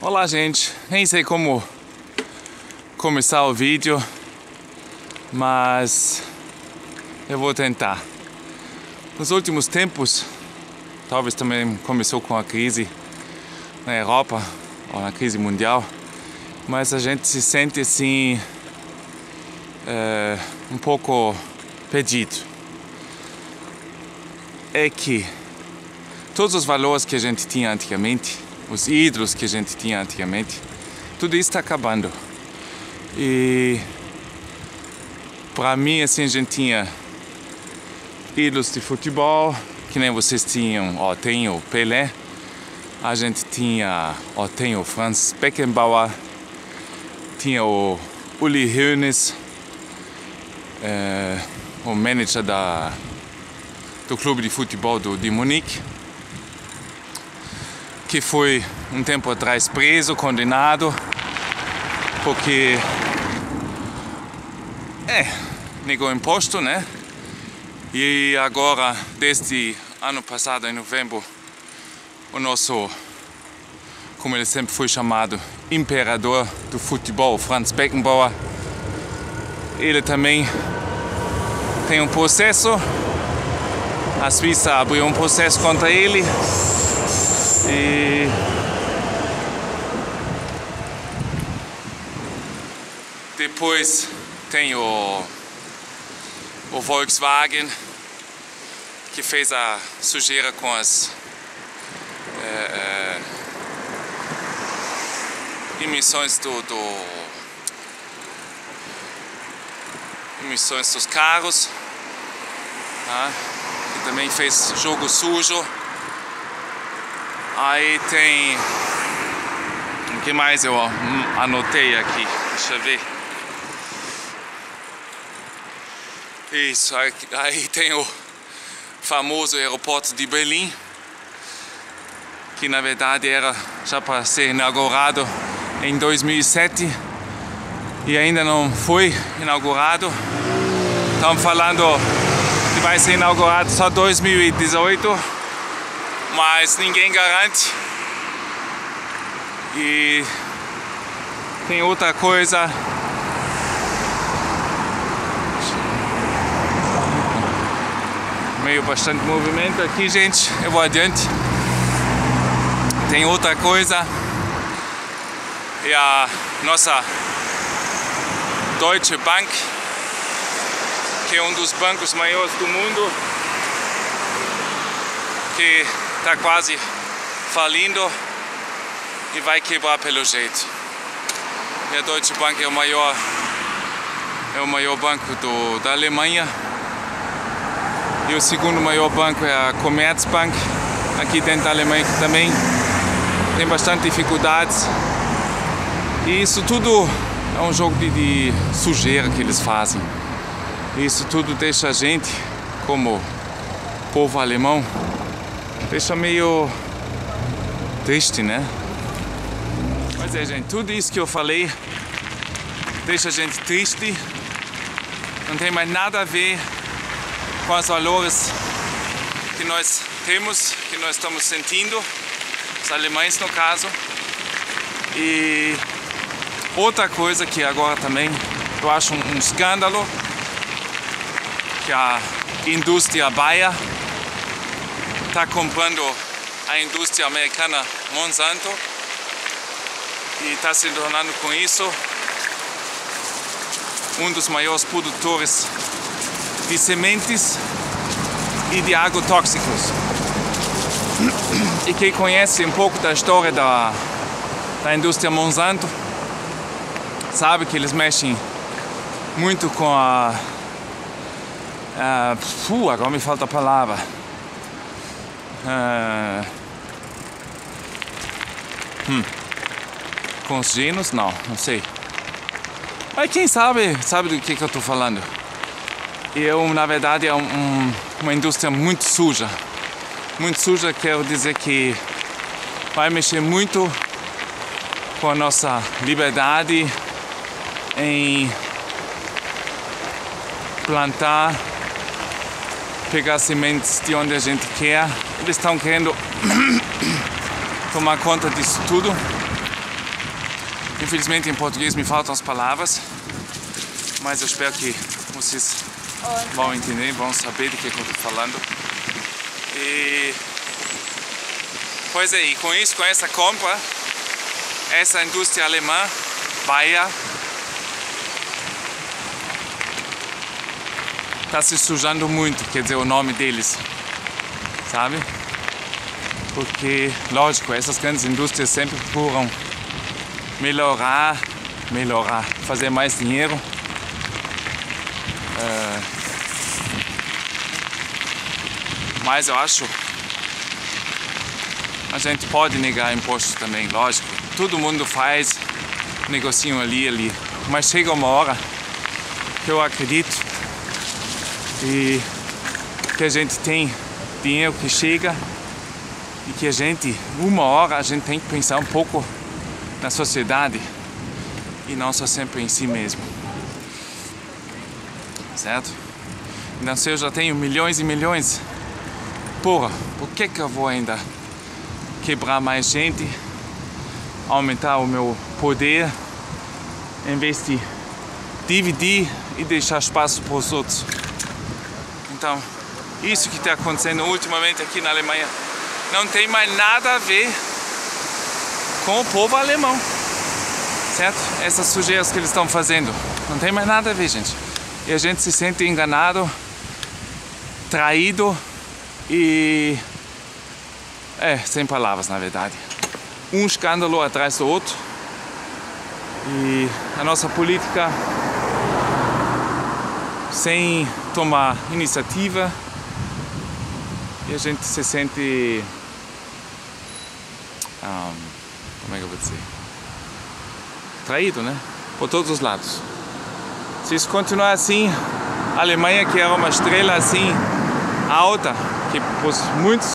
Olá, gente, nem sei como começar o vídeo, mas eu vou tentar. Nos últimos tempos, talvez também começou com a crise na Europa, ou na crise mundial, mas a gente se sente assim um pouco perdido. É que todos os valores que a gente tinha antigamente, os ídolos que a gente tinha antigamente, tudo isso está acabando. E para mim, assim, a gente tinha ídolos de futebol, que nem vocês tinham, tem o Pelé, a gente tinha, tem o Franz Beckenbauer, tinha o Uli Hoeneß, o manager do clube de futebol de Munique, que foi um tempo atrás preso, condenado, porque negou imposto, né? E agora, desde ano passado, em novembro, o nosso, como ele sempre foi chamado, imperador do futebol, Franz Beckenbauer, ele também tem um processo. A Suíça abriu um processo contra ele. E depois tem o Volkswagen, que fez a sujeira com as emissões emissões dos carros, que também fez jogo sujo. Aí tem... O que mais eu anotei aqui? Deixa eu ver. Isso, aí tem o famoso aeroporto de Berlim, que na verdade era já para ser inaugurado em 2007 e ainda não foi inaugurado. Estão falando que vai ser inaugurado só 2018. Mas ninguém garante. E tem outra coisa. Meio bastante movimento aqui, gente. Eu vou adiante. Tem outra coisa. E a nossa Deutsche Bank, que é um dos bancos maiores do mundo, que está quase falindo e vai quebrar pelo jeito. E a Deutsche Bank é o maior banco da Alemanha. E o segundo maior banco é a Commerzbank, aqui dentro da Alemanha, que também tem bastante dificuldades. E isso tudo é um jogo de sujeira que eles fazem. E isso tudo deixa a gente, como povo alemão, deixa meio triste, né? Mas gente, tudo isso que eu falei deixa a gente triste. Não tem mais nada a ver com os valores que nós temos, que nós estamos sentindo, os alemães no caso. E outra coisa que agora também eu acho um escândalo, que a indústria Bayer está comprando a indústria americana Monsanto e está se tornando com isso um dos maiores produtores de sementes e de agrotóxicos. E quem conhece um pouco da história da indústria Monsanto sabe que eles mexem muito com agora me falta a palavra. Com os genos? Não sei. Mas quem sabe do que eu estou falando. Na verdade, é uma indústria muito suja. Muito suja, quero dizer que vai mexer muito com a nossa liberdade em plantar, pegar sementes de onde a gente quer. Eles estão querendo tomar conta disso tudo. Infelizmente em português me faltam as palavras, mas eu espero que vocês vão entender, vão saber do que eu estou falando. E pois é, e com isso, com essa compra, essa indústria alemã, Bayer, está se sujando muito, quer dizer, o nome deles, sabe? Porque, lógico, essas grandes indústrias sempre procuram melhorar, fazer mais dinheiro. Mas eu acho a gente pode negar impostos também, lógico. Todo mundo faz negocinho ali. Mas chega uma hora que eu acredito que a gente tem dinheiro que chega e que uma hora a gente tem que pensar um pouco na sociedade e não só sempre em si mesmo. Certo? Então se eu já tenho milhões e milhões, porra, por que eu vou ainda quebrar mais gente, aumentar o meu poder, em vez de dividir e deixar espaço para os outros? Então, isso que está acontecendo ultimamente aqui na Alemanha não tem mais nada a ver com o povo alemão, certo? Essas sujeiras que eles estão fazendo não tem mais nada a ver, gente. E a gente se sente enganado, traído e sem palavras, na verdade. Um escândalo atrás do outro. E a nossa política sem tomar iniciativa. E a gente se sente... como é que eu vou dizer? Traído, né? Por todos os lados. Se isso continuar assim, a Alemanha, que era uma estrela assim alta, que pôs muitos